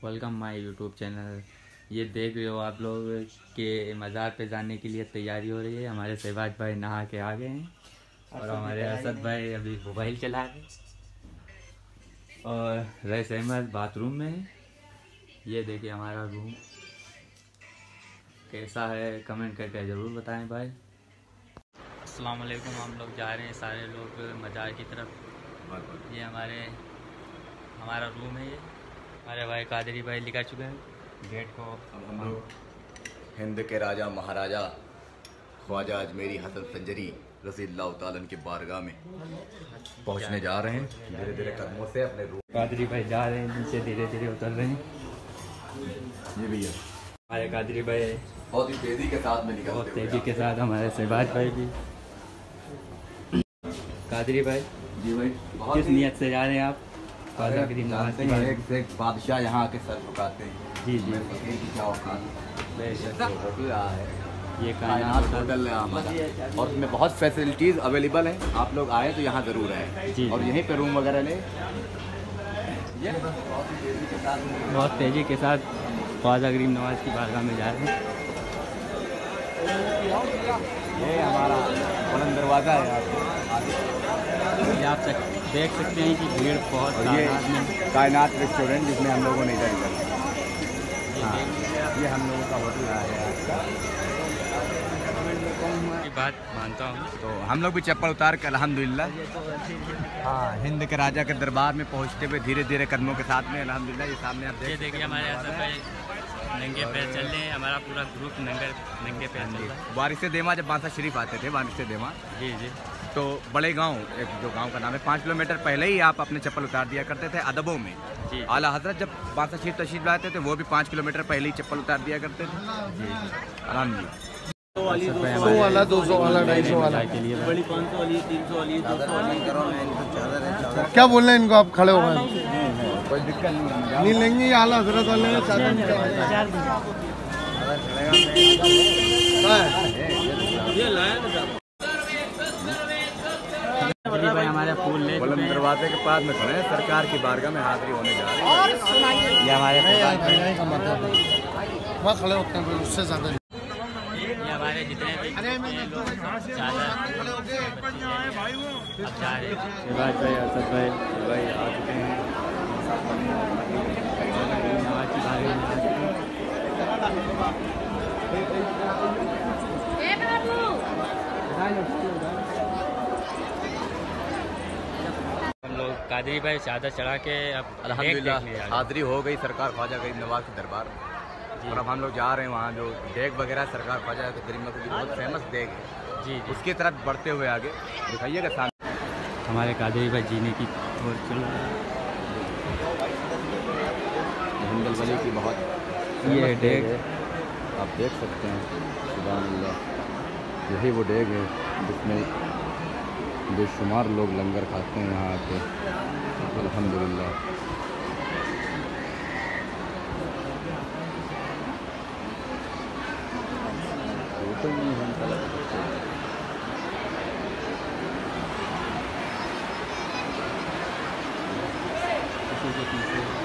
Welcome my YouTube channel. ये देख रहे हो आप लोग के मज़ार पे जाने के लिए तैयारी हो रही है। हमारे शहबाज भाई नहा के आ गए हैं और हमारे असद भाई अभी मोबाइल चला रहे हैं और रईस अहमद बाथरूम में है। ये देखिए हमारा रूम कैसा है, कमेंट करके ज़रूर बताएं भाई। अस्सलाम वालेकुम। हम लोग जा रहे हैं सारे लोग मज़ार की तरफ। ये हमारा रूम है। ये हमारे भाई कादरी भाई लिखा चुके हैं गेट को। हम लोग हिंद के राजा महाराजा ख्वाजा अजमेरी हसन संजरी रज़ियल्लाहु ताला अन्हु के बारगाह में पहुंचने जा रहे हैं। धीरे धीरे कदमों से अपने रूम। कादरी भाई जा रहे हैं, नीचे धीरे धीरे उतर रहे हैं। ये भैया हमारे कादरी भाई बहुत ही तेजी के साथ में निकलते बहुत हुए तेजी के साथ। हमारे शहबाज भाई भी। कादरी भाई जी भाई किस नीयत से जा रहे हैं आप? ख्वाजा की जानते हैं एक से एक बादशाह यहाँ आके सर झुकाते हैं। जी जी। फकीर की क्या औकात। होटल रहा है ये कायनात होटल है हमारा और इसमें बहुत फैसिलिटीज़ अवेलेबल हैं। आप लोग आए तो यहाँ ज़रूर आए और यहीं पे रूम वगैरह लें। बहुत तेज़ी के साथ ख्वाजा गरीब नवाज की बारगाह में जा रहे हैं। ये हमारा बुलंद दरवाज़ा है। आप देख सकते हैं कि भीड़ बहुत तादाद में। कायनात रेस्टोरेंट जिसमें हम लोगों ने इधर हाँ ये हम लोगों का होटल है आज का। की बात मानता हूँ तो हम लोग भी चप्पल उतार के अल्हम्दुलिल्लाह हाँ हिंद के राजा के दरबार में पहुँचते हुए धीरे धीरे कदमों के साथ में अल्हम्दुलिल्लाह ये सामने आप देखिए हमारे असद भाई नंगे पैर चल रहे हैं। हमारा पूरा ग्रुप नंगे पैर चल रहा है। वारिस देमा जब बांसा शरीफ आते थे वारिस देमा जी जी। तो बड़े गांव एक जो गांव का नाम है 5 किलोमीटर पहले ही आप अपने चप्पल उतार दिया करते थे अदबों में। जी। आला हजरत जब बांसा शरीफ तशरीफ लाते थे वो भी 5 किलोमीटर पहले ही चप्पल उतार दिया करते थे। जी आराम जी 100 वाला 200 वाला 250 वाला के लिए बड़ी 500 वाली 300 वाली 200 वाली। क्या बोल रहे हैं इनको? आप खड़े हो गए? कोई दिक्कत नहीं लेंगे ये आला हजरत वाले भाई हमारे फूल ले बुलंद दरवाजे के पास में खड़े हैं। सरकार की बारगाह में हाजिरी होने जा रही है। ये हमारे वहाँ खड़े होते हैं उससे ज्यादा। ये हमारे जितने भी लोग चादर अब जा रहे हैं। शहबाज भाई असद भाई आ चुके हैं। नमाज की बारगाह में आ चुके हैं। हम लोग कादरी भाई चादर चढ़ा के अब अल्हम्दुलिल्लाह हाजिरी हो गई सरकार ख्वाजा गरीब नवाज के दरबार में। और अब हम लोग जा रहे हैं वहाँ जो डेग वगैरह सरकार ख्वाजा गरीब नवाज की बहुत फेमस डेग है जी उसकी तरफ बढ़ते हुए आगे दिखाइएगा सामने। हमारे कादरी भाई जीने की ओर चल रहा है। हिंदल वली की बहुत ये डेग आप देख सकते हैं। सुभान अल्लाह यही वो डेग है जिसमें बेशुमार लोग लंगर खाते हैं यहाँ आके अल्हम्दुलिल्लाह। किसी के पीछे